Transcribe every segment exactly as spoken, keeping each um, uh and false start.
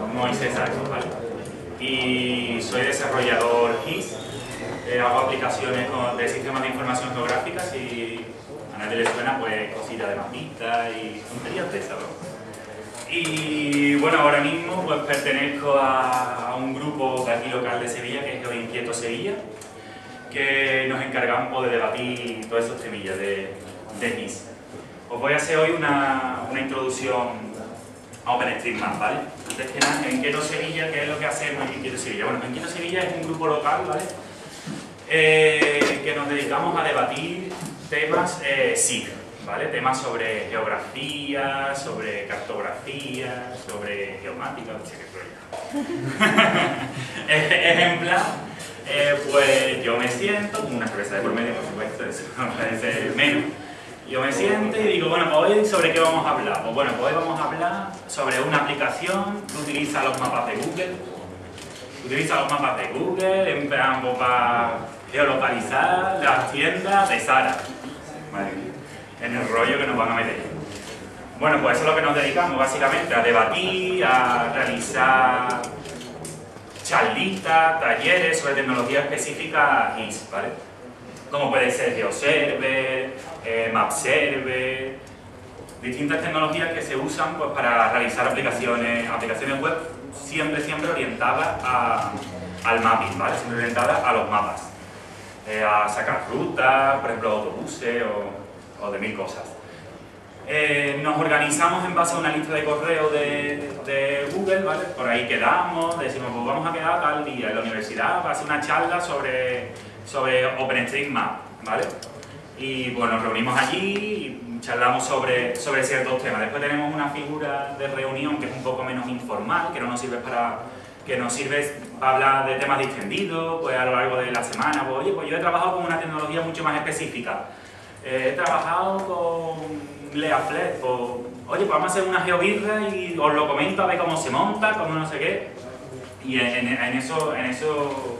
Moisés Arias, ¿vale? Y soy desarrollador G I S, eh, hago aplicaciones con, de sistemas de información geográfica, si a nadie le suena, pues cositas de mapitas y tonterías de esas, ¿no? Y bueno, ahora mismo pues pertenezco a, a un grupo de aquí local de Sevilla, que es GeoInquieto Sevilla, que nos encargamos de debatir todos esos temillas de, de G I S. Os voy a hacer hoy una, una introducción a OpenStreetMap, ¿vale? Antes que nada, GeoInquieto Sevilla, ¿qué es lo que hacemos en GeoInquieto Sevilla? Bueno, GeoInquieto Sevilla es un grupo local, ¿vale? Eh, que nos dedicamos a debatir temas eh, S I C, ¿vale? Temas sobre geografía, sobre cartografía, sobre geomática, no sé qué rollo. Ejemplo, eh, pues yo me siento, con una cerveza de por medio, por supuesto, eso no parece menos. Yo me siento y digo, bueno, pues hoy ¿sobre qué vamos a hablar? Pues bueno, pues hoy vamos a hablar sobre una aplicación que utiliza los mapas de Google. Utiliza los mapas de Google, en plan, pues, para geolocalizar las tiendas de Zara. Vale, en el rollo que nos van a meter. Bueno, pues eso es lo que nos dedicamos, básicamente, a debatir, a realizar charlitas, talleres sobre tecnología específica G I S, ¿vale? Como puede ser GeoServer, eh, MapServer, distintas tecnologías que se usan pues, para realizar aplicaciones, aplicaciones web siempre, siempre orientadas a, al mapping, ¿vale? Siempre orientadas a los mapas, eh, a sacar rutas, por ejemplo, autobuses o, o de mil cosas. Eh, nos organizamos en base a una lista de correo de, de Google, ¿vale? Por ahí quedamos, decimos, pues vamos a quedar tal día en la universidad para hacer una charla sobre, sobre OpenStreetMap, ¿vale? Y bueno, nos reunimos allí y charlamos sobre, sobre ciertos temas. Después tenemos una figura de reunión que es un poco menos informal, que no nos sirve para, que nos sirve para hablar de temas distendidos, pues a lo largo de la semana. Pues, oye, pues yo he trabajado con una tecnología mucho más específica. Eh, he trabajado con Leaflet, pues, oye, pues vamos a hacer una geobirra y os lo comento a ver cómo se monta, cómo no sé qué. Y en, en, eso, en eso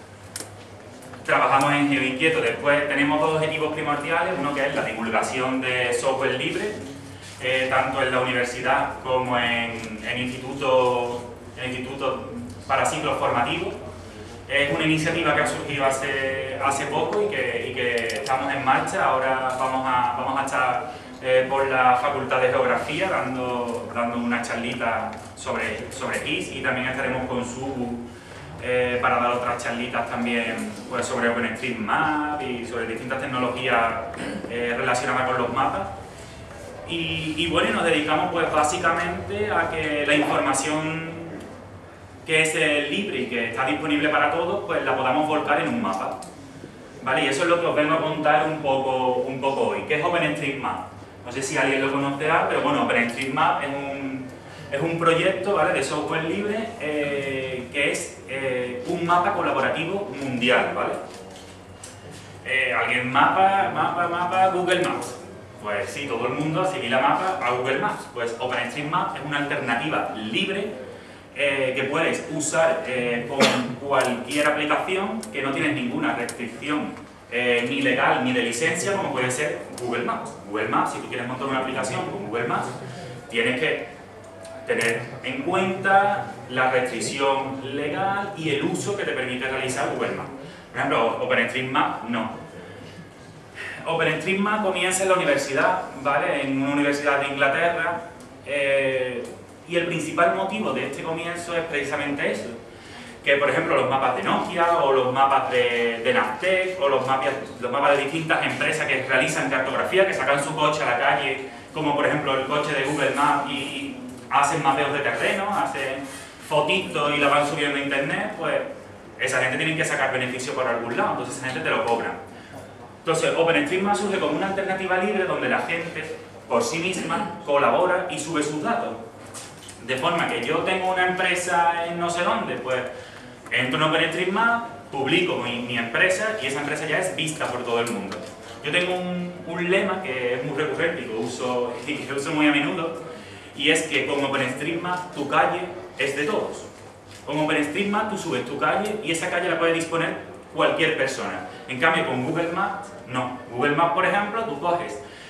trabajamos en GeoInquieto. Después tenemos dos objetivos primordiales, uno que es la divulgación de software libre, eh, tanto en la universidad como en, en institutos en instituto para ciclos formativos. Es una iniciativa que ha surgido hace, hace poco y que, y que estamos en marcha. Ahora vamos a, vamos a estar eh, por la Facultad de Geografía dando, dando una charlita sobre, sobre G I S, y también estaremos con Subu eh, para dar otras charlitas también pues, sobre OpenStreetMap y sobre distintas tecnologías eh, relacionadas con los mapas. Y, y bueno, nos dedicamos pues básicamente a que la información que es eh, libre y que está disponible para todos, pues la podamos volcar en un mapa, ¿vale? Y eso es lo que os vengo a contar un poco, un poco hoy. ¿Qué es OpenStreetMap? No sé si alguien lo conocerá, pero bueno, OpenStreetMap es un, es un proyecto, ¿vale?, de software libre eh, que es eh, un mapa colaborativo mundial, ¿vale? Eh, ¿Alguien mapa, mapa, mapa, Google Maps? Pues sí, todo el mundo asimila mapa a Google Maps. Pues OpenStreetMap es una alternativa libre Eh, que puedes usar eh, con cualquier aplicación, que no tienes ninguna restricción eh, ni legal ni de licencia, como puede ser Google Maps. Google Maps, si tú quieres montar una aplicación con Google Maps, tienes que tener en cuenta la restricción legal y el uso que te permite realizar Google Maps. Por ejemplo, OpenStreetMap no. OpenStreetMap comienza en la universidad, ¿vale? En una universidad de Inglaterra. Eh, Y el principal motivo de este comienzo es precisamente eso, que por ejemplo los mapas de Nokia o los mapas de, de Navtec o los mapas, los mapas de distintas empresas que realizan cartografía, que sacan su coche a la calle, como por ejemplo el coche de Google Maps, y hacen mapeos de terreno, hacen fotitos y la van subiendo a internet, pues esa gente tiene que sacar beneficio por algún lado, entonces esa gente te lo cobra. Entonces OpenStreetMap surge como una alternativa libre donde la gente por sí misma colabora y sube sus datos. De forma que yo tengo una empresa en no sé dónde, pues entro en OpenStreetMap, publico mi, mi empresa y esa empresa ya es vista por todo el mundo. Yo tengo un, un lema que es muy recurrente y que uso, y que uso muy a menudo, y es que con OpenStreetMap tu calle es de todos. Con OpenStreetMap tú subes tu calle y esa calle la puede disponer cualquier persona. En cambio con Google Maps, no. Google Maps, por ejemplo, tú coges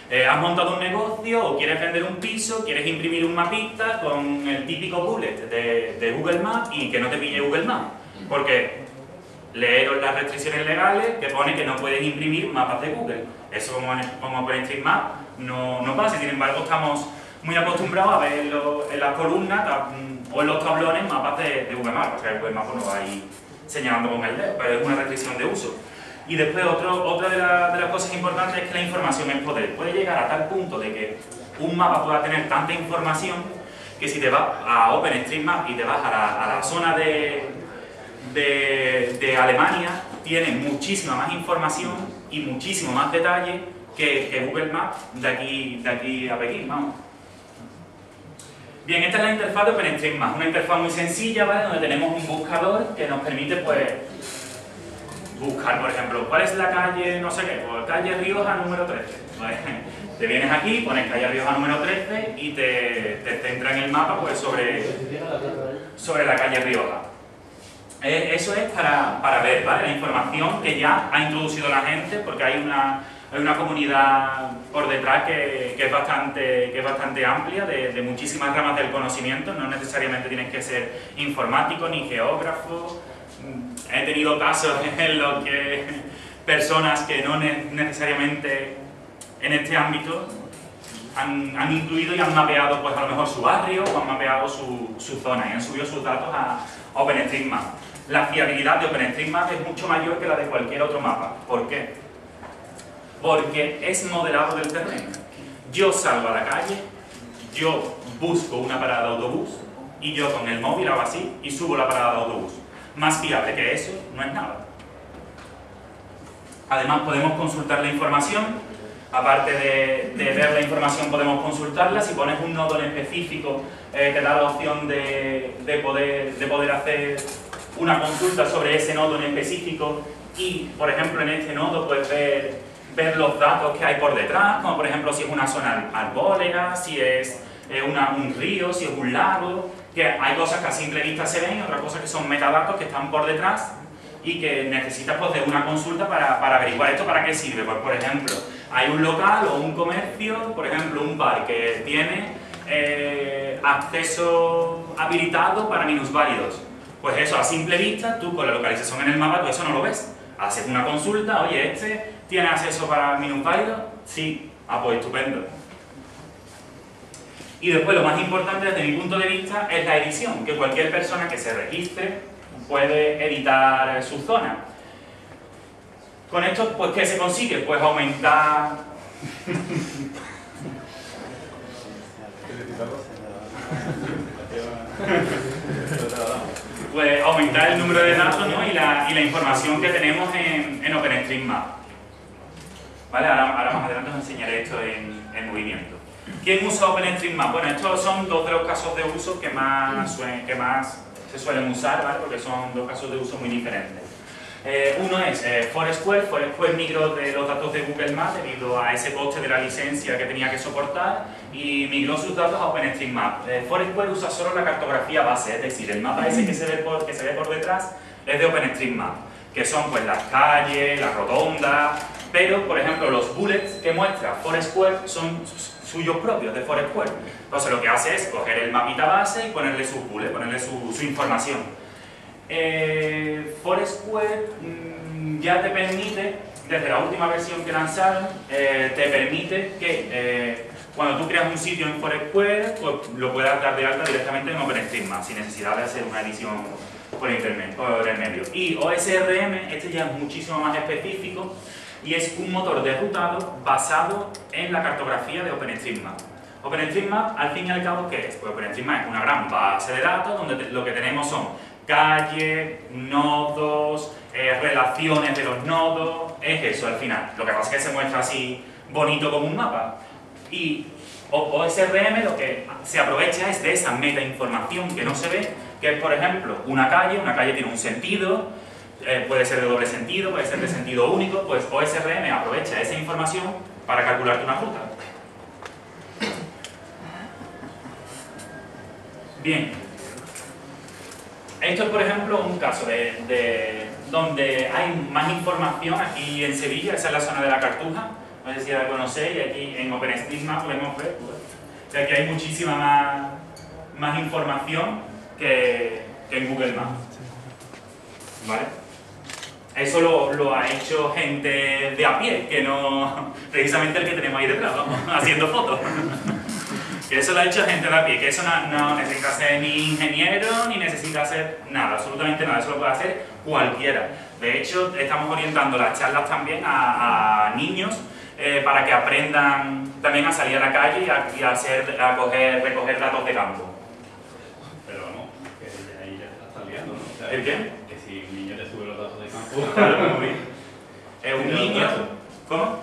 Eh, has montado un negocio o quieres vender un piso, quieres imprimir un mapita con el típico bullet de, de Google Maps y que no te pille Google Maps. Porque leeros las restricciones legales que pone que no puedes imprimir mapas de Google. Eso como, en, como OpenStreetMap no, no pasa, sin embargo estamos muy acostumbrados a ver en, lo, en las columnas o en los tablones mapas de, de Google Maps, o sea, el Google Maps no va ahí señalando con el dedo, pero es una restricción de uso. Y después otro, otra de, la, de las cosas importantes es que la información es poder. Puede llegar a tal punto de que un mapa pueda tener tanta información que si te vas a OpenStreetMap y te vas a la, a la zona de, de, de Alemania, tiene muchísima más información y muchísimo más detalle que, que Google Maps de aquí, de aquí a Pekín, vamos. Bien, esta es la interfaz de OpenStreetMap, una interfaz muy sencilla, ¿vale? Donde tenemos un buscador que nos permite, pues, buscar, por ejemplo, ¿cuál es la calle, no sé qué? Pues calle Rioja número trece. ¿Vale? Te vienes aquí, pones calle Rioja número trece y te, te centra en el mapa, pues, sobre, sobre la calle Rioja. Eh, eso es para, para ver, ¿vale? La información que ya ha introducido la gente, porque hay una, hay una comunidad por detrás que, que, es, bastante, que es bastante amplia, de, de muchísimas ramas del conocimiento. No necesariamente tienes que ser informático ni geógrafo. He tenido casos en los que personas que no ne necesariamente en este ámbito han, han incluido y han mapeado, pues, a lo mejor su barrio o han mapeado su, su zona y han subido sus datos a OpenStreetMap. La fiabilidad de OpenStreetMap es mucho mayor que la de cualquier otro mapa. ¿Por qué? Porque es modelado del terreno. Yo salgo a la calle, yo busco una parada de autobús y yo con el móvil hago así y subo la parada de autobús. Más fiable que eso no es nada. Además podemos consultar la información, aparte de, de ver la información podemos consultarla. Si pones un nodo en específico eh, te da la opción de, de, poder, de poder hacer una consulta sobre ese nodo en específico y, por ejemplo, en este nodo puedes ver, ver los datos que hay por detrás, como por ejemplo si es una zona arbórea, si es eh, una, un río, si es un lago, que hay cosas que a simple vista se ven y otras cosas que son metadatos que están por detrás y que necesitas, pues, de una consulta para, para averiguar esto para qué sirve. Pues, por ejemplo, hay un local o un comercio, por ejemplo un bar que tiene eh, acceso habilitado para minusválidos. Pues eso, a simple vista, tú con la localización en el mapa, tú eso no lo ves. Haces una consulta, oye, ¿este tiene acceso para minusválidos? Sí, ah, pues estupendo. Y después lo más importante desde mi punto de vista es la edición, que cualquier persona que se registre puede editar su zona. Con esto, pues, ¿qué se consigue? Pues aumentar... pues aumentar el número de datos, ¿no? y, la, y la información que tenemos en, en OpenStreetMap. ¿Vale? Ahora, ahora más adelante os enseñaré esto en, en movimiento. ¿Quién usa OpenStreetMap? Bueno, estos son dos de los casos de uso que más, que más se suelen usar, ¿vale? Porque son dos casos de uso muy diferentes. Eh, uno es eh, Foursquare. Foursquare migró de los datos de Google Maps debido a ese coste de la licencia que tenía que soportar y migró sus datos a OpenStreetMap. Eh, Foursquare usa solo la cartografía base, es decir, el mapa ese que se ve por, que se ve por detrás es de OpenStreetMap, que son, pues, las calles, las rotondas, pero, por ejemplo, los bullets que muestra Foursquare son suyos propios de Foursquare. Entonces lo que hace es coger el mapita base y ponerle sus bullets, ponerle su, su información. Eh, Foursquare mmm, ya te permite, desde la última versión que lanzaron, eh, te permite que eh, cuando tú creas un sitio en Foursquare, pues lo puedas dar de alta directamente en OpenStreetMap, sin necesidad de hacer una edición por internet, por el medio. Y O S R M, este ya es muchísimo más específico y es un motor de rutado basado en la cartografía de OpenStreetMap. OpenStreetMap, al fin y al cabo, ¿qué es? Pues OpenStreetMap es una gran base de datos donde te, lo que tenemos son calles, nodos, eh, relaciones de los nodos, es eso al final. Lo que pasa es que se muestra así bonito como un mapa. Y O S R M lo que se aprovecha es de esa meta información que no se ve, que es, por ejemplo, una calle, una calle tiene un sentido, eh, puede ser de doble sentido, puede ser de sentido único, pues O S R M aprovecha esa información para calcularte una ruta. Bien, esto es, por ejemplo, un caso de, de donde hay más información aquí en Sevilla, esa es la zona de la Cartuja, no sé si la conocéis, aquí en OpenStreetMap podemos ver pues, que aquí hay muchísima más, más información que, que en Google Maps. ¿Vale? Eso lo, lo ha hecho gente de a pie, que no precisamente el que tenemos ahí detrás, vamos, haciendo fotos. Que eso lo ha hecho gente de a pie, que eso no, no necesita ser ni ingeniero, ni necesita hacer nada, absolutamente nada, eso lo puede hacer cualquiera. De hecho, estamos orientando las charlas también a, a niños eh, para que aprendan también a salir a la calle y a, y a, hacer, a coger, recoger datos de campo. Pero no, que ahí ya te estás liando, ¿no? O sea, ¿El qué? Que si un niño te sube los datos de campo... Claro, muy bien. Es un niño... ¿Cómo?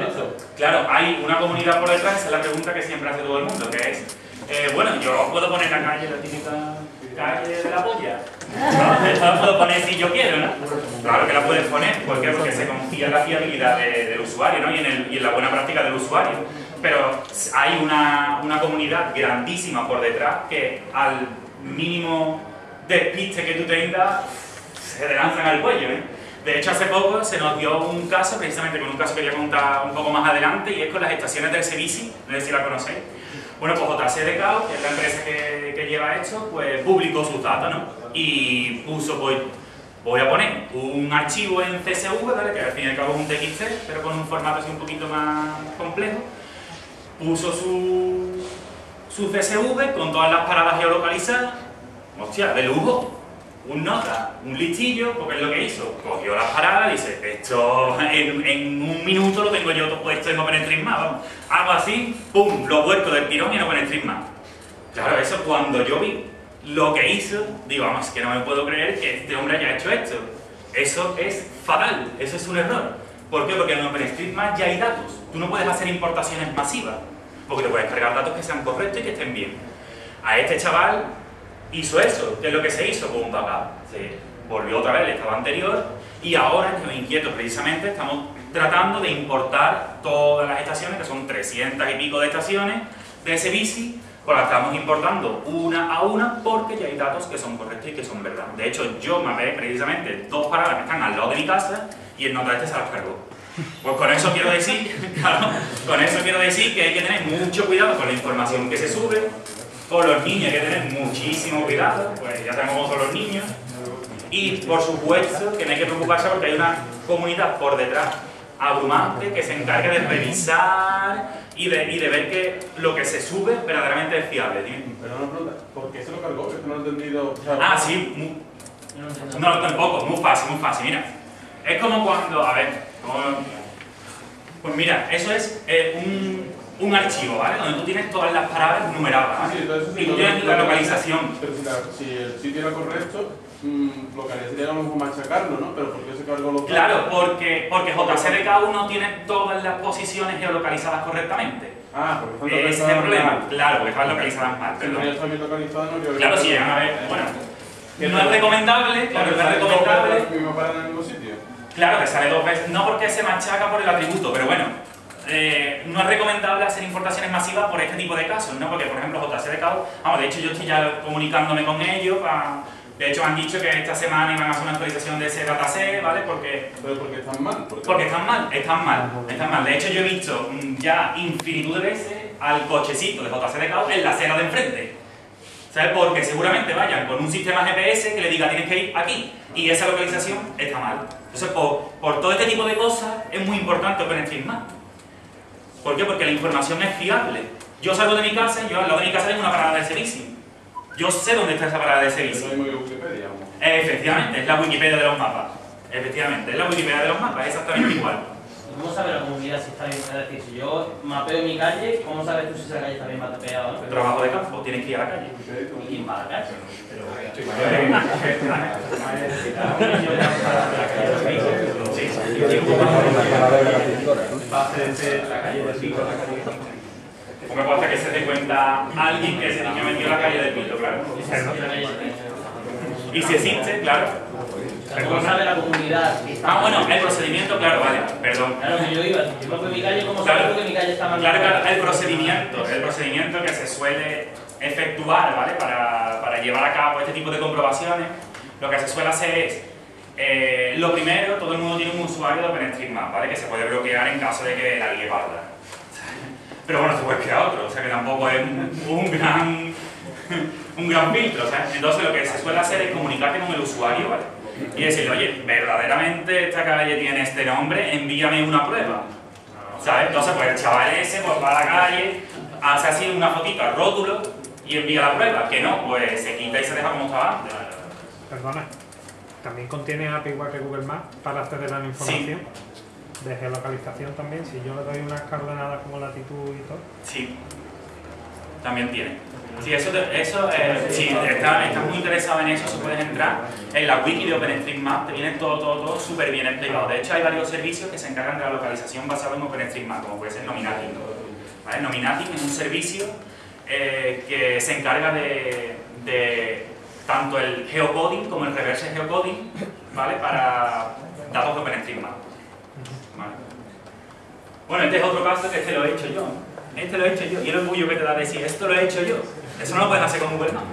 Claro, hay una comunidad por detrás, esa es la pregunta que siempre hace todo el mundo, que es, eh, bueno, yo puedo poner la calle, la típica calle de la polla, ¿no? La puedo poner si yo quiero, ¿no? Claro que la puedes poner, ¿por qué? Porque se confía en la fiabilidad de, del usuario, ¿no? Y en, el, y en la buena práctica del usuario. Pero hay una, una comunidad grandísima por detrás que al mínimo despiste que tú tengas, se te lanzan al cuello, ¿eh? De hecho, hace poco se nos dio un caso, precisamente con un caso que voy a contar un poco más adelante, y es con las estaciones del Servici, no sé si la conocéis. Bueno, pues J C D K O, que es la empresa que, que lleva esto, pues publicó sus datos, ¿no? Y puso, pues, voy a poner un archivo en C S V, ¿vale? Que al fin y al cabo es un T X T, pero con un formato así un poquito más complejo. Puso su, su C S V con todas las paradas geolocalizadas, hostia, de lujo. Un nota, un listillo, porque es lo que hizo. Cogió las paradas y dice, esto en, en un minuto lo tengo yo todo puesto en OpenStreetMap, vamos. Hago así, pum, lo vuelco del tirón y en OpenStreetMap. Claro, eso cuando yo vi lo que hizo, digo, vamos, es que no me puedo creer que este hombre haya hecho esto. Eso es fatal, eso es un error. ¿Por qué? Porque en OpenStreetMap ya hay datos. Tú no puedes hacer importaciones masivas, porque te puedes cargar datos que sean correctos y que estén bien. A este chaval hizo eso. ¿Qué es lo que se hizo? Pues un backup. Se volvió otra vez el estado anterior y ahora, en Geoinquieto precisamente, estamos tratando de importar todas las estaciones, que son trescientas y pico de estaciones de ese bici, pues las estamos importando una a una porque ya hay datos que son correctos y que son verdad. De hecho, yo mapeé precisamente dos paradas que están al lado de mi casa y el nota este se las cargó. Pues con eso quiero decir, claro, con eso quiero decir que hay que tener mucho cuidado con la información que se sube. Con los niños hay que tener muchísimo cuidado, pues ya sabemos cómo son los niños. Y por supuesto que no hay que preocuparse porque hay una comunidad por detrás abrumante que se encarga de revisar y de, y de ver que lo que se sube verdaderamente es fiable. ¿Tío? Pero una pregunta, ¿por qué se lo cargó? Es que no lo he entendido. O sea, ah, sí, muy, no, tampoco, muy fácil, muy fácil. Mira, es como cuando, a ver, como, pues mira, eso es eh, un... un archivo, ¿vale? Donde tú tienes todas las paradas numeradas, ¿vale? Sí, entonces, y tú tienes la localización. Pero si, la, si el sitio era correcto, mmm, lo que haría sería a lo mejor machacarlo, ¿no? Pero ¿por qué se cargó los datos? Claro, porque, porque J C D K O no tiene todas las posiciones geolocalizadas correctamente. Ah, porque ese es el problema. Claro, porque estaban localizadas mal. Si no ya están bien localizadas, no creo que... Claro, sí, a ver, bueno, no es recomendable, claro, no es recomendable. ¿Mismo para en el mismo sitio? Claro, que sale dos veces, no porque se machaca por el atributo, pero bueno. Eh, no es recomendable hacer importaciones masivas por este tipo de casos, ¿no? Porque, por ejemplo, J C D K O, vamos, de hecho yo estoy ya comunicándome con ellos, pa, de hecho me han dicho que esta semana iban a hacer una actualización de ese dataset, ¿vale? Porque, ¿Pero porque están mal? Porque, porque están mal, están mal, están mal. De hecho yo he visto ya infinitud de veces al cochecito de J C D K O en la acera de enfrente, ¿sabes? Porque seguramente vayan con un sistema G P S que le diga tienes que ir aquí, y esa localización está mal. Entonces, por, por todo este tipo de cosas es muy importante OpenStreetMap. ¿Por qué? Porque la información es fiable. Yo salgo de mi casa y yo al lado de mi casa tengo una parada de servicio. Yo sé dónde está esa parada de servicio. Es lo mismo que Wikipedia, ¿no? Efectivamente, es la Wikipedia de los mapas. Efectivamente, es la Wikipedia de los mapas, es exactamente igual. ¿Cómo sabe la comunidad si está bien? Es decir, si yo mapeo mi calle, ¿cómo sabes tú si esa calle está bien mapeada o no? Trabajo de campo, tienes que ir a la calle. ¿Y quién va a la calle? ¿Cómo pasa que se te cuenta alguien que ese niño metió en la calle del Pito, claro? Y si existe, claro. ¿Cómo sabe la comunidad que está? Ah, bueno, el procedimiento, claro, vale, perdón. Claro, que yo iba, si yo mapeo mi calle, ¿cómo Claro, sabes tú que mi calle está mal? Claro, claro, el procedimiento, el procedimiento que se suele efectuar, ¿vale? Para, para llevar a cabo este tipo de comprobaciones, lo que se suele hacer es Eh, lo primero, todo el mundo tiene un usuario de OpenStreetMap, ¿vale? Que se puede bloquear en caso de que la ligue parda. Pero bueno, se puede crear otro, o sea que tampoco es un, un gran un gran filtro, ¿sabes? Entonces lo que se suele hacer es comunicarte con el usuario, ¿vale? Y decirle, oye, verdaderamente esta calle tiene este nombre, envíame una prueba, ¿sabes? Entonces pues el chaval ese pues va a la calle, hace así una fotito al rótulo y envía la prueba, que no, pues se quita y se deja como estaba antes. Perdona, ¿también contiene A P I igual que Google Maps para acceder a la información? Sí. De geolocalización también, si yo le doy unas coordenadas como latitud y todo. Sí, también tiene. Sí, eso, te, eso eh, si estás está muy interesado en eso, si puedes entrar en la wiki de OpenStreetMap, te viene todo, todo, todo súper bien explicado. De hecho, hay varios servicios que se encargan de la localización basada en OpenStreetMap, como puede ser Nominating. ¿Vale? Nominating es un servicio eh, que se encarga de, de tanto el geocoding como el reverse geocoding, ¿vale? Para datos de OpenStreetMap. ¿Vale? Bueno, este es otro caso que este lo he hecho yo. Este lo he hecho yo. Y el orgullo que te da decir, esto lo he hecho yo. Eso no lo puedes hacer con Google Maps.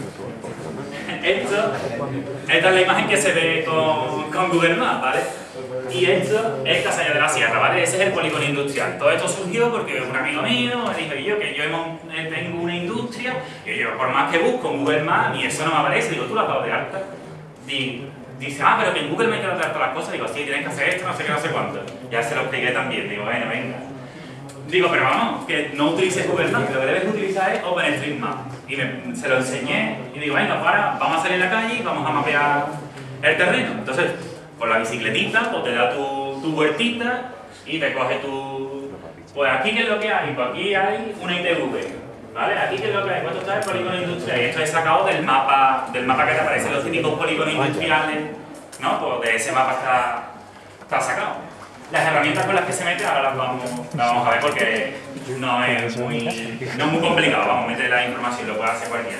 Esto, esta es la imagen que se ve con, con Google Maps, ¿vale? Y esto es Casaña de la Sierra, ¿vale? Ese es el polígono industrial. Todo esto surgió porque un amigo mío me dijo que yo, que yo tengo una industria, y yo por más que busco en Google Maps y eso no me aparece, digo, ¿tú lo has dado de alta? Y dice, ah, pero que en Google me quiero traer todas las cosas. Digo, sí, tienes que hacer esto, no sé qué, no sé cuánto. Ya se lo expliqué también, digo, bueno, venga. Digo, pero vamos, que no utilices Google Maps, que lo que debes utilizar es OpenStreetMap. Y me, se lo enseñé y digo, venga, para, vamos a salir a la calle y vamos a mapear el terreno. Entonces, con la bicicletita, pues te da tu, tu huertita y te coge tu... Pues aquí qué es lo que hay, pues aquí hay una I T V, ¿vale? Aquí qué es lo que hay, pues esto está el polígono industrial. Y esto es sacado del mapa, del mapa que te aparecen los típicos polígonos industriales, ¿no? Pues de ese mapa está, está sacado. Las herramientas con las que se mete ahora las vamos, las vamos a ver porque no es muy, no es muy complicado, vamos a meter la información, lo puede hacer cualquiera.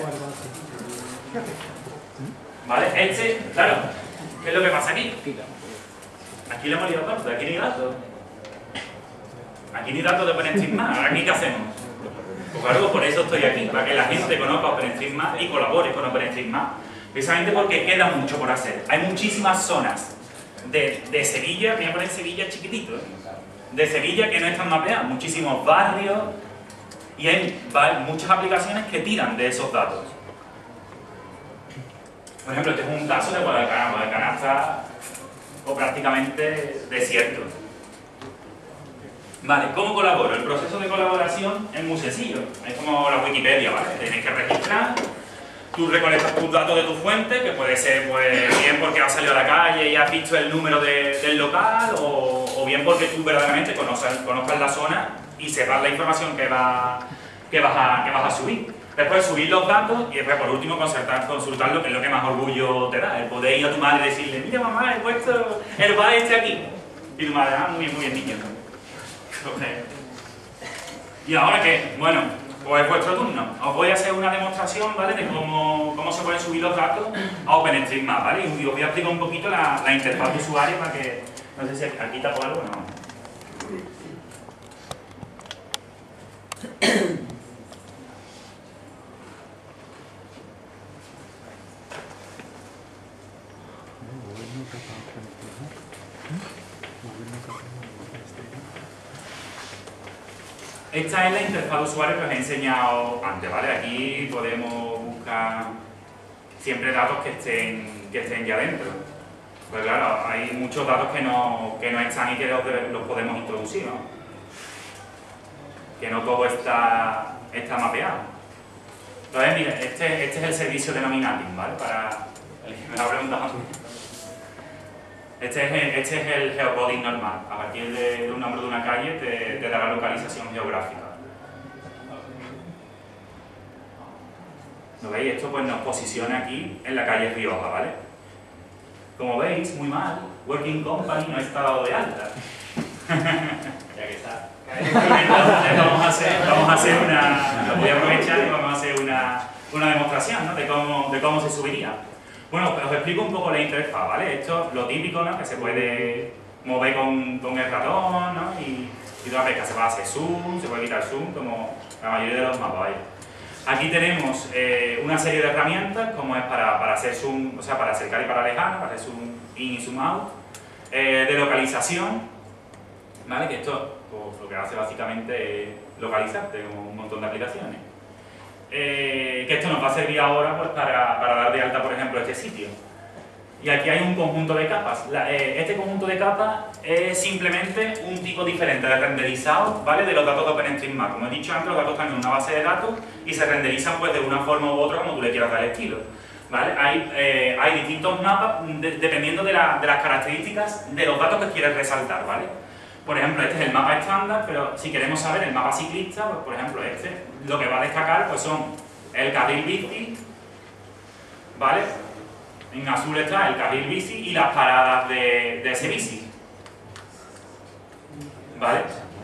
¿Vale? Este, claro, ¿qué es lo que pasa aquí? Aquí le hemos liado tanto, aquí ni datos. Aquí ni datos de OpenStreetMap, ¿aquí qué hacemos? Pues claro, por eso estoy aquí, para que la gente conozca OpenStreetMap y colabore con OpenStreetMap. Precisamente porque queda mucho por hacer. Hay muchísimas zonas De, de Sevilla, voy a poner Sevilla chiquitito, ¿eh? De Sevilla que no están mapeadas, muchísimos barrios y hay muchas aplicaciones que tiran de esos datos. Por ejemplo, este es un caso de Guadalcanal. Guadalcanal está o prácticamente desierto. Vale, ¿cómo colaboro? El proceso de colaboración es muy sencillo, es como la Wikipedia, ¿vale? Tienes que registrar. Tú recolectas tus datos de tu fuente, que puede ser pues, bien porque has salido a la calle y has visto el número de, del local, o, o bien porque tú verdaderamente conozcas, conozcas la zona y sepas la información que, va, que, vas a, que vas a subir. Después subir los datos y después por último consultar, consultarlo, que es lo que más orgullo te da, el poder ir a tu madre y decirle, mira mamá, he puesto el bar este aquí. Y tu madre, ah, muy bien, muy bien niño. Okay. ¿Y ahora qué? Bueno, pues es vuestro turno. Os voy a hacer una demostración, ¿vale? De cómo, cómo se pueden subir los datos a OpenStreetMap, ¿vale? Y os voy a explicar un poquito la, la interfaz de usuario para que... No sé si aquí tapo algo o no. Esta es la interfaz de usuario que os he enseñado antes, ¿vale? Aquí podemos buscar siempre datos que estén, que estén ya dentro. Pues claro, hay muchos datos que no, que no están y que los, los podemos introducir, ¿no? Que no todo está, está mapeado. Entonces, mira, este, este es el servicio de Nominating, ¿vale? Para el que me lo ha preguntado antes. Este es, el, este es el geocoding normal. A partir de, de un nombre de una calle te, te dará localización geográfica. ¿Lo veis? Esto pues nos posiciona aquí en la calle Rioja, ¿vale? Como veis, muy mal, Working Company no está dado de alta. Ya que está. Entonces vamos a hacer, vamos a hacer una... Lo voy a aprovechar y vamos a hacer una, una demostración, ¿no? de, cómo, de cómo se subiría. Bueno, pues os explico un poco la interfaz, ¿vale? Esto es lo típico, ¿no? Que se puede mover con, con el ratón, ¿no? Y, y toda pesca se puede hacer zoom, se puede quitar zoom, como la mayoría de los mapas, ¿vale? Aquí tenemos eh, una serie de herramientas, como es para, para hacer zoom, o sea, para acercar y para alejar, para hacer zoom in y zoom out, eh, de localización, ¿vale? Que esto pues, lo que hace básicamente es localizarte, como un montón de aplicaciones. Eh, que esto nos va a servir ahora pues, para, para dar de alta, por ejemplo, este sitio. Y aquí hay un conjunto de capas. La, eh, este conjunto de capas es simplemente un tipo diferente de renderizado, ¿vale? De los datos de OpenStreetMap. Como he dicho antes, los datos están en una base de datos y se renderizan pues, de una forma u otra como tú le quieras dar el estilo, ¿vale? Hay, eh, hay distintos mapas de, dependiendo de, la, de las características de los datos que quieres resaltar, ¿vale? Por ejemplo, este es el mapa estándar, pero si queremos saber el mapa ciclista, pues por ejemplo este, lo que va a destacar pues son el carril bici, ¿vale? En azul está el carril bici y las paradas de, de ese bici, ¿vale?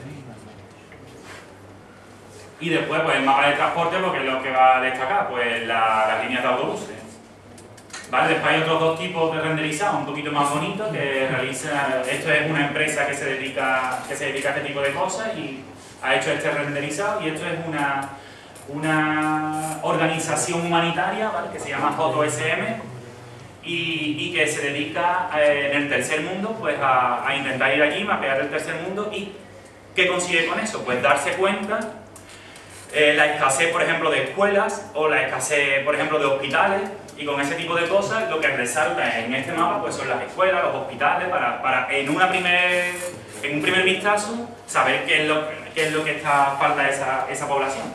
Y después pues el mapa de transporte, porque es lo que va a destacar, pues la, las líneas de autobuses. ¿Vale? Después hay otros dos tipos de renderizado un poquito más bonitos que realiza. Esto es una empresa que se dedica que se dedica a este tipo de cosas y ha hecho este renderizado, y esto es una, una organización humanitaria, ¿vale? Que se llama J O S M y, y que se dedica eh, en el tercer mundo pues a, a intentar ir allí, mapear el tercer mundo. ¿Y qué consigue con eso? Pues darse cuenta eh, la escasez, por ejemplo, de escuelas o la escasez, por ejemplo, de hospitales. Y con ese tipo de cosas, lo que resalta en este mapa pues son las escuelas, los hospitales, para, para en, una primer, en un primer vistazo saber qué es lo, qué es lo que está falta de esa, esa población.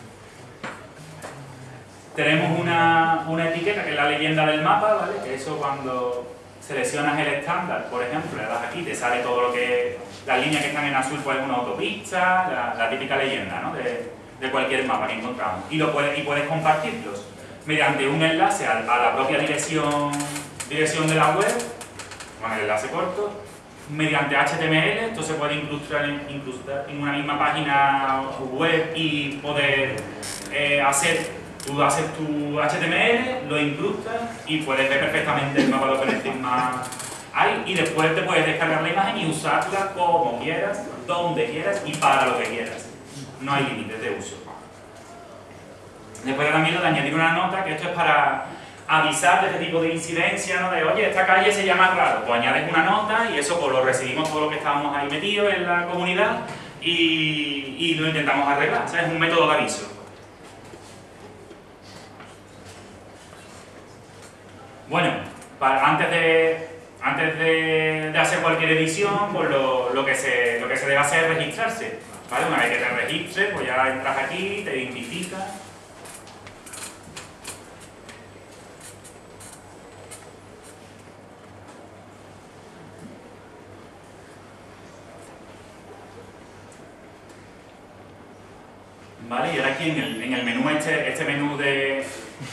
Tenemos una, una etiqueta que es la leyenda del mapa, ¿vale? Que eso cuando seleccionas el estándar, por ejemplo, le das aquí, te sale todo lo que... Las líneas que están en azul pues una autopista, la, la típica leyenda, ¿no? de, de cualquier mapa que encontramos. Y, lo puedes, y puedes compartirlos mediante un enlace a, a la propia dirección, dirección de la web, con el enlace corto, mediante H T M L. Esto se puede incrustar en, incrustar en una misma página web y poder eh, hacer, tú haces tu H T M L, lo incrustas y puedes ver perfectamente el mapa de OpenStreetMap ahí, y después te puedes descargar la imagen y usarla como quieras, donde quieras y para lo que quieras. No hay límites de uso. Después también lo de añadir una nota, que esto es para avisar de este tipo de incidencia, ¿no? De, oye, esta calle se llama raro. Pues añades una nota y eso pues lo recibimos todos los que estábamos ahí metidos en la comunidad y, y lo intentamos arreglar. O sea, es un método de aviso. Bueno, para, antes de, antes de, de hacer cualquier edición, pues lo, lo, que se, lo que se debe hacer es registrarse, ¿vale? Una vez que te registres, pues ya entras aquí, te identificas. ¿Vale? Y ahora aquí en el, en el menú, este, este menú de...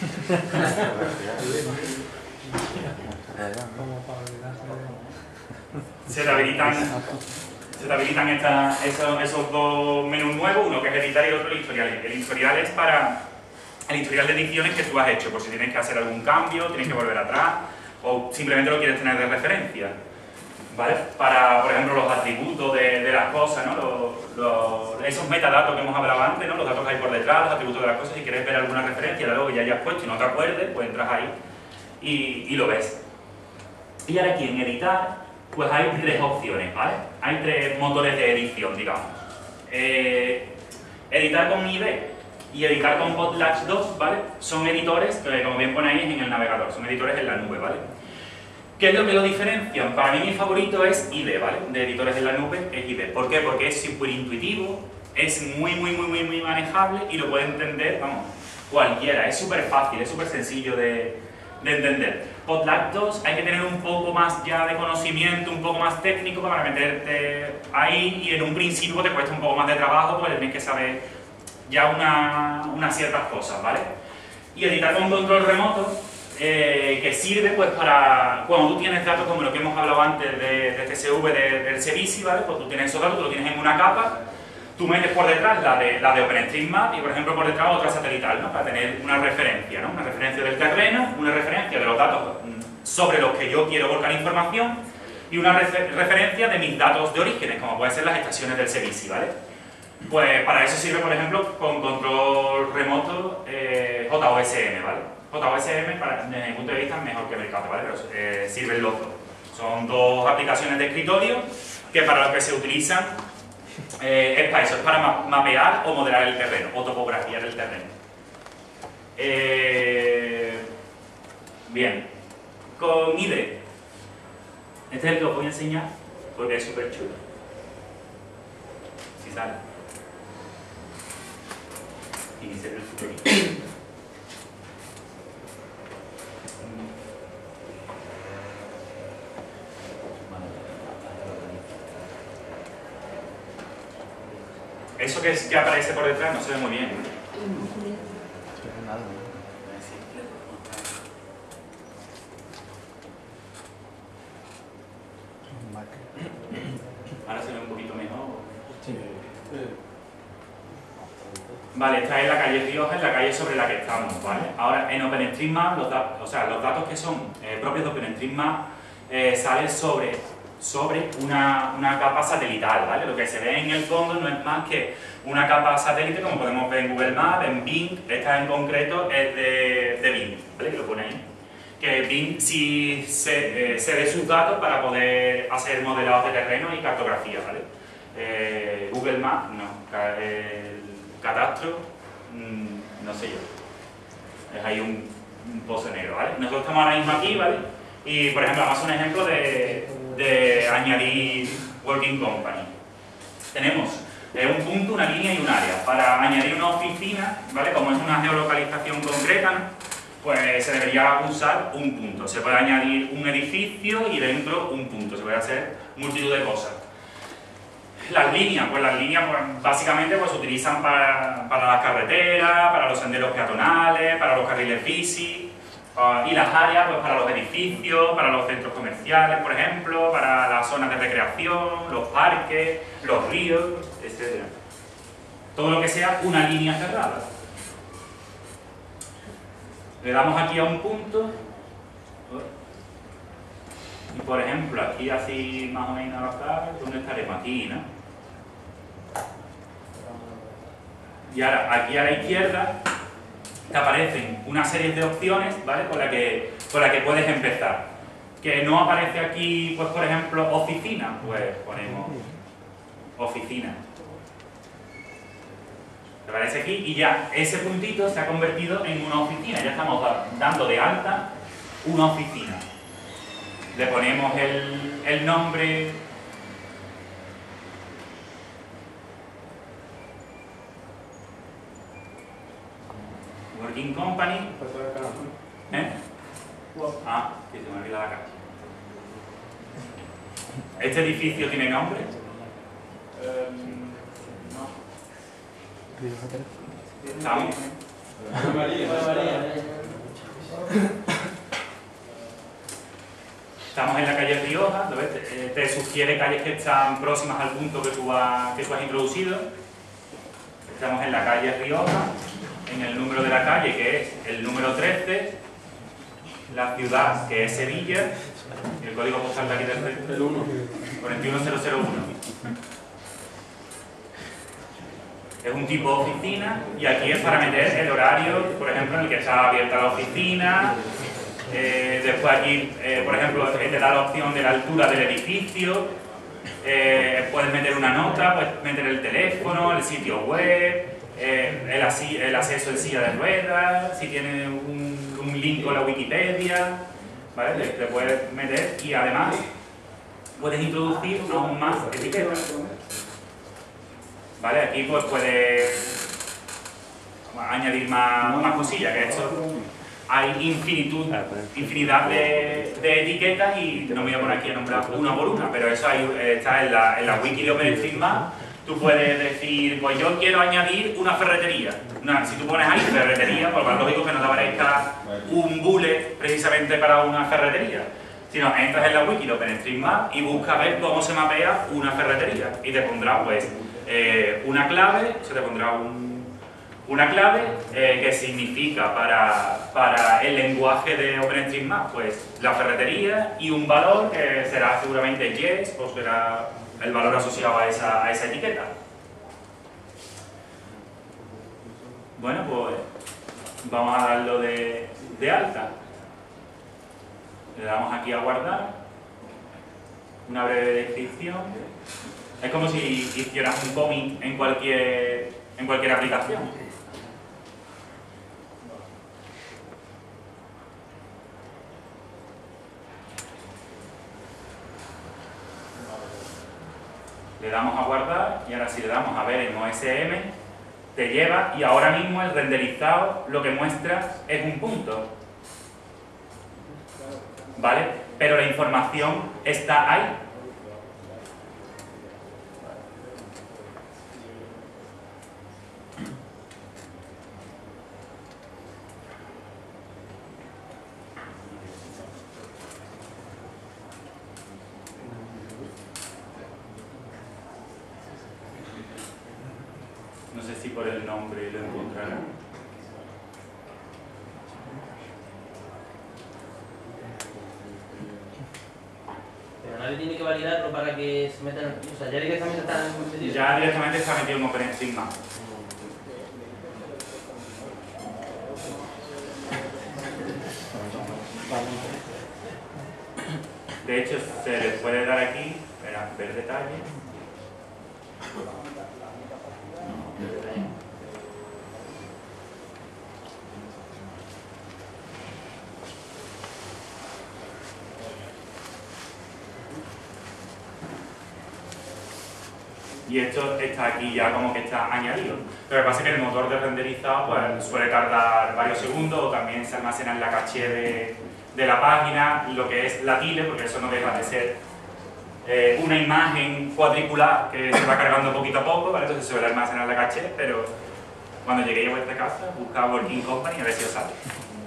se te habilitan, se te habilitan esta, esos, esos dos menús nuevos, uno que es editar y otro el historial. El historial es para el historial de ediciones que tú has hecho, por si tienes que hacer algún cambio, tienes que volver atrás o simplemente lo quieres tener de referencia. ¿Vale? Para, por ejemplo, los atributos de, de las cosas, ¿no? Los, los, esos metadatos que hemos hablado antes, ¿no? Los datos que hay por detrás, los atributos de las cosas, si quieres ver alguna referencia de algo que ya hayas puesto y no te acuerdes, pues entras ahí y, y lo ves. Y ahora aquí en editar, pues hay tres opciones, ¿vale? Hay tres motores de edición, digamos. Eh, editar con I D y editar con Potlatch dos, ¿vale? Son editores que, como bien ponéis en el navegador, son editores en la nube, ¿vale? ¿Qué es lo que lo diferencian? Para mí mi favorito es I D, ¿vale? De editores en la nube es I D. ¿Por qué? Porque es súper intuitivo, es muy, muy, muy, muy, muy manejable y lo puede entender, vamos, cualquiera. Es súper fácil, es súper sencillo de, de entender. Potlatch dos hay que tener un poco más ya de conocimiento, un poco más técnico para meterte ahí, y en un principio te cuesta un poco más de trabajo porque tienes que saber ya una, unas ciertas cosas, ¿vale? Y editar con control remoto, Eh, que sirve pues para cuando tú tienes datos como lo que hemos hablado antes de, de C S V, de, del Cevici, ¿vale? Pues tú tienes esos datos, tú lo tienes en una capa, tú metes por detrás la de, la de OpenStreetMap y por ejemplo por detrás otra satelital, ¿no? Para tener una referencia, ¿no? Una referencia del terreno, una referencia de los datos sobre los que yo quiero volcar información y una refer referencia de mis datos de orígenes, como pueden ser las estaciones del Cevici, ¿vale? Pues para eso sirve, por ejemplo, con control remoto eh, J O S M, ¿vale? J O S M, para, desde mi punto de vista, es mejor que Mercado, ¿vale? Pero eh, sirven los dos. Son dos aplicaciones de escritorio que para lo que se utilizan eh, es para eso, es para ma mapear o modelar el terreno, o topografiar el terreno. Eh, bien, con I D E. Este es el que os voy a enseñar porque es súper chulo. Si sale. Y se ve el futuro. Eso que, es, que aparece por detrás no se ve muy bien. Ahora se ve un poquito mejor. Vale, esta es la calle Rioja, es la calle sobre la que estamos, ¿vale? Ahora, en OpenStreetMap, los, o sea, los datos que son eh, propios de OpenStreetMap eh, salen sobre, sobre una, una capa satelital, ¿vale? Lo que se ve en el fondo no es más que una capa satélite, como podemos ver en Google Maps, en Bing. Esta en concreto es de, de Bing, ¿vale? Que lo pone ahí. Que Bing sí se, eh, se ve sus datos para poder hacer modelados de terreno y cartografía, ¿vale? Eh, Google Maps, no. El catastro, mmm, no sé yo. Es ahí un, un pozo negro, ¿vale? Nosotros estamos ahora mismo aquí, ¿vale? Y, por ejemplo, vamos a hacer un ejemplo de, de añadir Working Company. Tenemos eh, un punto, una línea y un área. Para añadir una oficina, ¿vale? Como es una geolocalización concreta, ¿no? Pues se debería usar un punto. Se puede añadir un edificio y dentro un punto. Se puede hacer multitud de cosas. Las líneas, pues las líneas pues, básicamente pues, se utilizan para, para las carreteras, para los senderos peatonales, para los carriles bici, uh, y las áreas pues, para los edificios, para los centros comerciales, por ejemplo, para las zonas de recreación, los parques, los ríos, etcétera. Todo lo que sea una línea cerrada. Le damos aquí a un punto y, por ejemplo, aquí así más o menos acá, ¿dónde estaremos? Aquí, ¿no? Y ahora, aquí a la izquierda, te aparecen una serie de opciones, ¿vale? Con la que, con la que puedes empezar. Que no aparece aquí, pues, por ejemplo, oficina, pues ponemos oficina. Te aparece aquí y ya ese puntito se ha convertido en una oficina. Ya estamos dando de alta una oficina. Le ponemos el, el nombre. Working Company. ¿Eh? Ah, que se me olvida la cara. ¿Este edificio tiene nombre? Um, no. ¿Estamos? Estamos en la calle Rioja, te, te sugiere calles que están próximas al punto que tú, has, que tú has introducido. Estamos en la calle Rioja, en el número de la calle que es el número trece, la ciudad que es Sevilla, y el código postal de aquí del centro, el uno, cuarenta y uno mil uno. Es un tipo de oficina y aquí es para meter el horario, por ejemplo, en el que está abierta la oficina. Eh, después aquí, eh, por ejemplo, te da la opción de la altura del edificio. Eh, puedes meter una nota, puedes meter el teléfono, el sitio web, eh, el, asi el acceso en silla de ruedas, si tiene un, un link con la Wikipedia, ¿vale? Le, le puedes meter y además puedes introducir aún más etiquetas. ¿Vale? Aquí pues puedes añadir más, más cosillas, que esto hay infinitud, infinidad de, de etiquetas y no me voy a poner aquí a nombrar una por una, pero eso hay, está en la, en la wiki de OpenStreetMap. Tú puedes decir, pues yo quiero añadir una ferretería. Una, si tú pones ahí ferretería, pues lo lógico es que no te aparezca un bullet precisamente para una ferretería, sino entras en la wiki de OpenStreetMap y buscas ver cómo se mapea una ferretería y te pondrá pues eh, una clave, se te pondrá un Una clave eh, que significa para, para el lenguaje de OpenStreetMap, pues la ferretería, y un valor que será seguramente yes, o será el valor asociado a esa, a esa etiqueta. Bueno, pues vamos a darlo de, de alta. Le damos aquí a guardar. Una breve descripción. Es como si hicieras un cómic en cualquier, en cualquier aplicación. Le damos a guardar y ahora si le damos a ver en O S M, te lleva y ahora mismo el renderizado lo que muestra es un punto. ¿Vale? Pero la información está ahí. No sé si por el nombre lo encontrarán. Pero nadie tiene que validarlo para que se metan... O sea, ya directamente está metido. Ya directamente está metido en OpenStreetMap. De hecho, se les puede dar aquí, espera, ver detalle. Y esto está aquí ya como que está añadido. Lo que pasa es que el motor de renderizado pues, suele tardar varios segundos, o también se almacena en la caché de, de la página, lo que es la tile, porque eso no deja de ser eh, una imagen cuadricular que se va cargando poquito a poco, ¿vale? Entonces se suele almacenar en la caché, pero cuando lleguéis a vuestra casa, buscad Working Company a ver si os sale.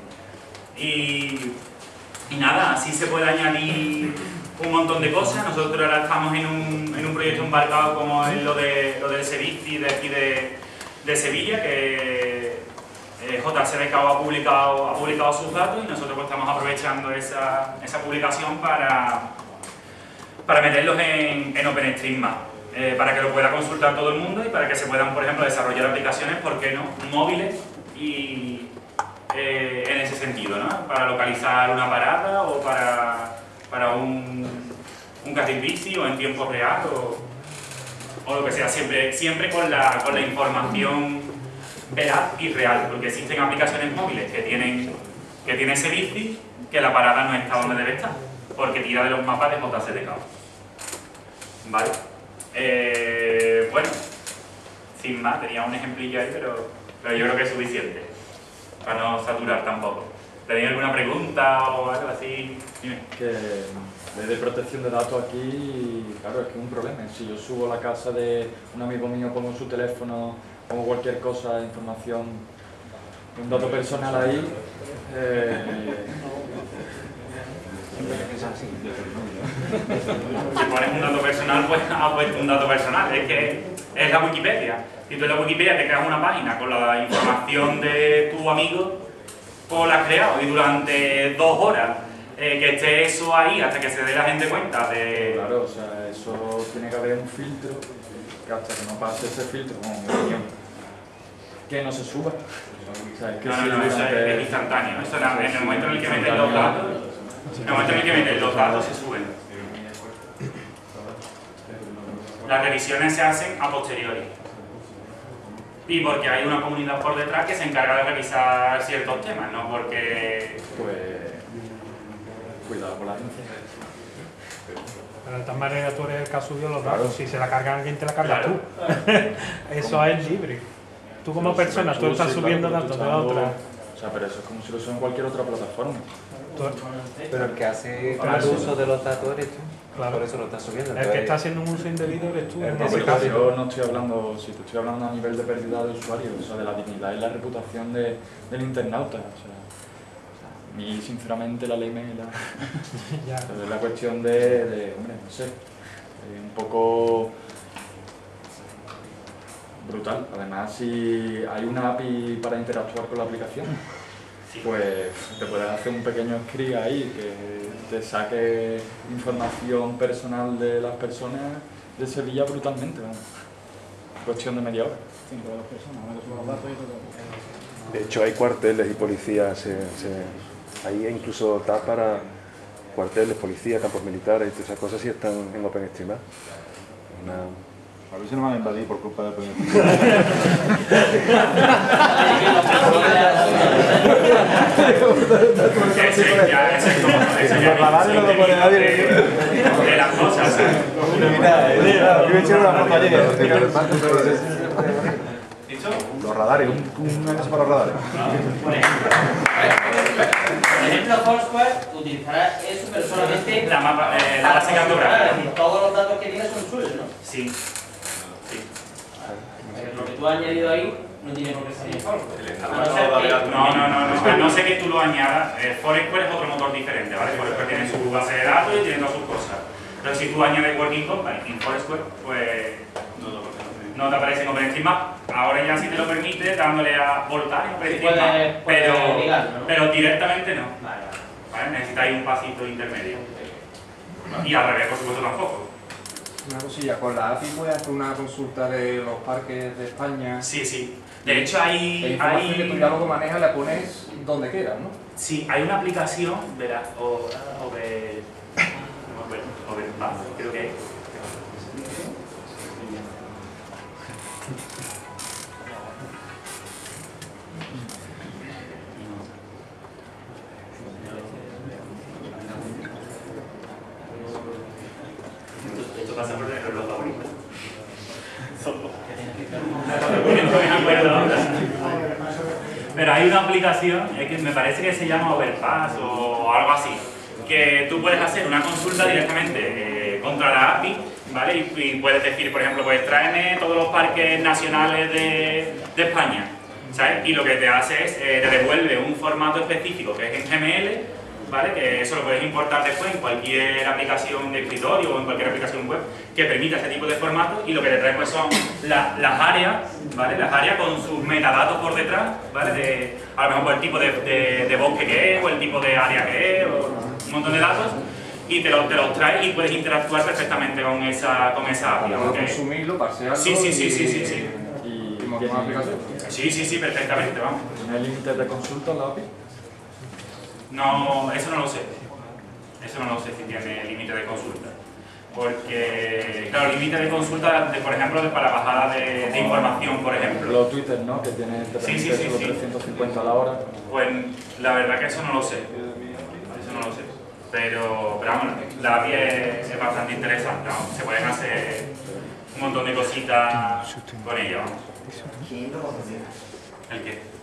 Y, y nada, así se puede añadir un montón de cosas. Nosotros ahora estamos en un, en un proyecto embarcado como es lo, de, lo del Sevici de aquí de, de Sevilla, que eh, J C B K O ha publicado, ha publicado sus datos y nosotros pues, estamos aprovechando esa, esa publicación para, para meterlos en, en OpenStreetMap, eh, para que lo pueda consultar todo el mundo y para que se puedan, por ejemplo, desarrollar aplicaciones, ¿por qué no?, móviles y eh, en ese sentido, ¿no?, para localizar una parada o para... para un, un carril bici o en tiempo real o, o lo que sea, siempre, siempre con, la, con la información veraz y real, porque existen aplicaciones móviles que tienen, que tienen ese bici que la parada no está donde debe estar, porque tira de los mapas de J C D K O. ¿Vale? Eh, bueno, sin más, tenía un ejemplillo ahí, pero, pero yo creo que es suficiente para no saturar tampoco. ¿Tenéis alguna pregunta o algo así? Dime. Que de protección de datos aquí, claro, es que es un problema. Si yo subo a la casa de un amigo mío, pongo su teléfono, pongo cualquier cosa, información, un dato personal ahí, eh... si pones un dato personal, pues has puesto un dato personal. Es que es la Wikipedia. Si tú en la Wikipedia te creas una página con la información de tu amigo, pues la has creado y durante dos horas eh, que esté eso ahí hasta que se dé la gente cuenta de... Claro, o sea, eso tiene que haber un filtro, que hasta que no pase ese filtro, como mi opinión, que no se suba. O sea, es que No, si no, no, eso es, durante- es instantáneo. Eso en el momento en el que metes los datos, en el momento en el que metes los datos se suben. Las revisiones se hacen a posteriori. Y porque hay una comunidad por detrás que se encarga de revisar ciertos temas, no porque... Pues... cuidado con la gente. Pero de todas maneras tú eres el que ha subido los Claro. datos. Si se la carga alguien, te la cargas Claro. tú. Eso es libre. Tú como Pero persona, si tú lo estás subo, sí, subiendo claro, datos pero de tú otra. estás- O sea, pero eso es como si lo subo en cualquier otra plataforma. Tú- Pero el que hace Claro. el uso de los datos eres tú. Claro. Por eso lo estás subiendo. El que Entonces, está haciendo un uso indebido eres tú. El en que ese sí, caso. Yo no estoy hablando, si te estoy hablando a nivel de pérdida de usuario, o sea, de la dignidad y la reputación de, del internauta. O sea, a mí, sinceramente, la ley me la... Ya. Es la cuestión de, de hombre, no sé, eh, un poco brutal. Además, si hay una A P I para interactuar con la aplicación, pues te puedes hacer un pequeño script ahí que te saque información personal de las personas de Sevilla brutalmente, vamos. Cuestión de media hora. Cinco de las personas, ahora que suban los datos y todo. De hecho hay cuarteles y policías, se, se, ahí incluso está para cuarteles, policías, campos militares y todas esas cosas sí están en OpenStreetMap. Una... A ver si nos van a invadir por culpa de OpenStreetMap. Ese ya, ese es como, ese ya no lo pone nadie. De las cosas, ¿sabes? Mira, mira, yo me eché una foto ayer. Los radares, un, un anexo para los radares. Por ejemplo, por ejemplo, Foursquare utilizará eso, pero solamente La, mapa, eh, la base cartográfica. Es decir, todos los datos que tiene son suyos, ¿no? Sí. Sí. Lo que tú has añadido ahí no tiene por qué salir en Foursquare. A no ser que- No, no, no, no. A no ser que tú lo añadas. Eh, Foursquare es otro motor diferente, ¿vale? Foursquare tiene su base de datos y tiene todas sus cosas. Pero si tú añades Working Company en Foursquare, pues no te aparece en OpenStreetMap. Ahora ya sí te lo permite dándole a voltar en OpenStreetMap, puedes- puedes pero, ligarlo, ¿no? pero directamente no. Vale, vale. ¿Vale? Necesitáis un pasito intermedio. Y al revés, por supuesto, tampoco. Una cosilla, con la A P I puedes hacer una consulta de los parques de España. Sí, sí. De hecho, La hay... información que tú hay ya luego manejas la pones donde quieras, ¿no? sí, hay una aplicación, verás, o... Over... No me acuerdo. Overpass, creo que es. Esto pasa por el reloj favorito. Pero hay una aplicación, es que me parece que se llama Overpass o algo así, que tú puedes hacer una consulta directamente eh, contra la A P I, ¿vale? Y, y puedes decir, por ejemplo, pues tráeme todos los parques nacionales de, de España, ¿sabes? Y lo que te hace es, eh, te devuelve un formato específico que es en G M L, ¿vale? Que eso lo puedes importar después en cualquier aplicación de escritorio o en cualquier aplicación web que permita ese tipo de formatos, y lo que te trae pues son la, las áreas, ¿vale? Las áreas con sus metadatos por detrás, ¿vale? De, a lo mejor por el tipo de, de, de bosque que es, o el tipo de área que es, o un montón de datos, y te los, te los trae y puedes interactuar perfectamente con esa, con esa A P I. Para aunque- consumirlo, parsearlo Sí, sí, sí, y, sí, sí, sí. y montar una aplicación. Sí, sí, sí, perfectamente, vamos. ¿Tiene límites de consulta la A P I? No, eso no lo sé. Eso no lo sé si tiene límite de consulta. Porque, claro, límite de consulta, de, por ejemplo, de, para bajada de, de información, por ejemplo. Los Twitter, ¿no? Que tiene te Sí, sí, permite sí, solo sí. trescientos cincuenta a la hora. Pues la verdad que eso no lo sé. Eso no lo sé. Pero, pero vamos, la A P I es, es bastante interesante. Vamos. Se pueden hacer un montón de cositas con ella. Vamos. ¿El qué?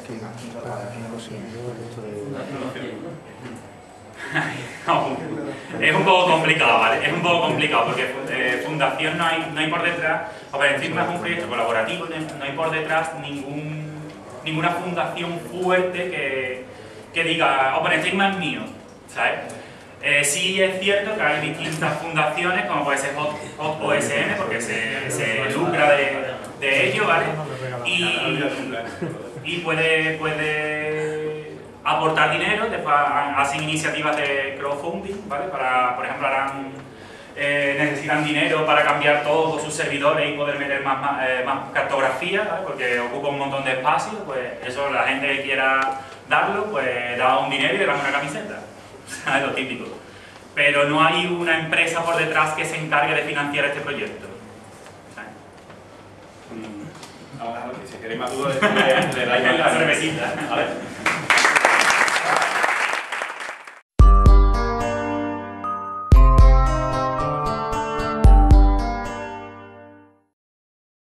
No, es un poco complicado, ¿vale? Es un poco complicado porque eh, Fundación no hay, no hay por detrás, OpenStreetMap es un proyecto colaborativo, no hay por detrás ningún, ninguna fundación fuerte que, que diga OpenStreetMap es mío, ¿sabes? Eh, sí es cierto que hay distintas fundaciones, como puede ser Hot, Hot O S M, porque se, se lucra de, de ello, ¿vale? Y, y puede, puede aportar dinero, después hacen iniciativas de crowdfunding, ¿vale? Para, por ejemplo, harán, eh, necesitan dinero para cambiar todos sus servidores y poder meter más, más, eh, más cartografía, ¿vale? Porque ocupa un montón de espacio, pues eso, la gente que quiera darlo, pues da un dinero y le dan una camiseta, ¿sabes? Lo típico. Pero no hay una empresa por detrás que se encargue de financiar este proyecto. ¿Sabes? Ahora, si queréis más dudas, le, le dais La la cervecita. ¿vale?